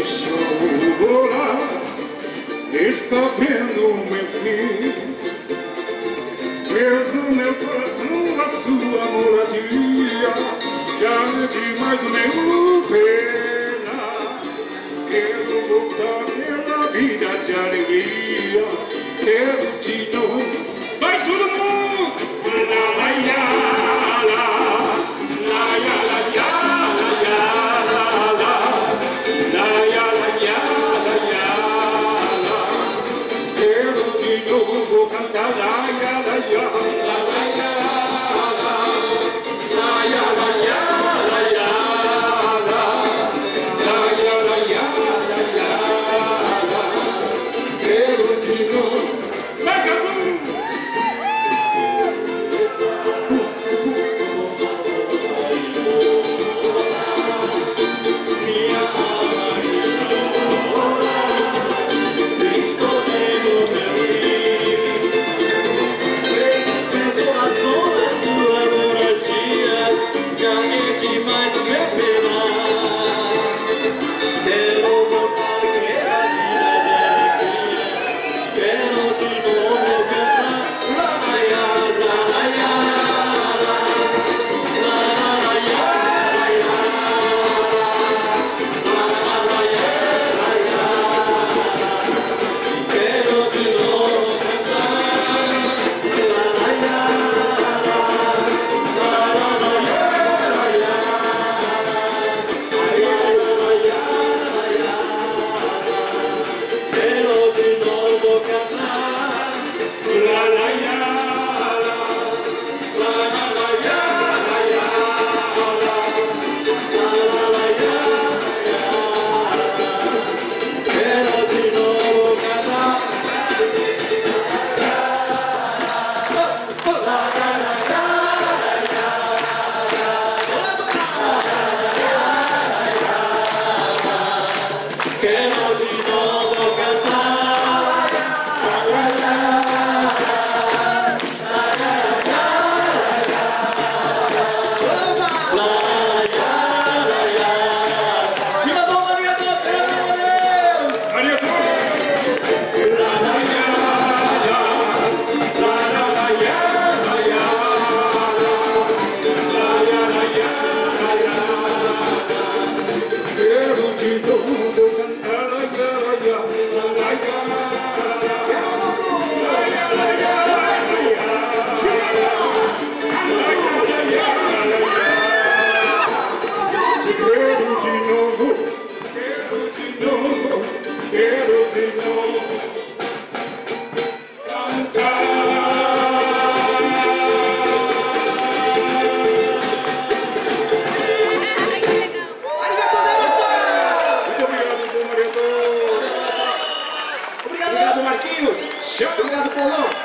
chorar, está vendo meu fim. Fez no meu coração a sua moradia, já é demais o meu pena. Quero voltar pela vida de alegria, quero de novo. Vai todo mundo! La la ya, la, la ya, la ya, la ya, la la, la ya, la ya, la ya, la. Quero de novo cantar la ya, la ya, la ya, la, la ya, la ya, la ya, la, la ya, la ya, la ya, la. Quero de novo. Vai, Cadu! Marquinhos, obrigado, Paulão.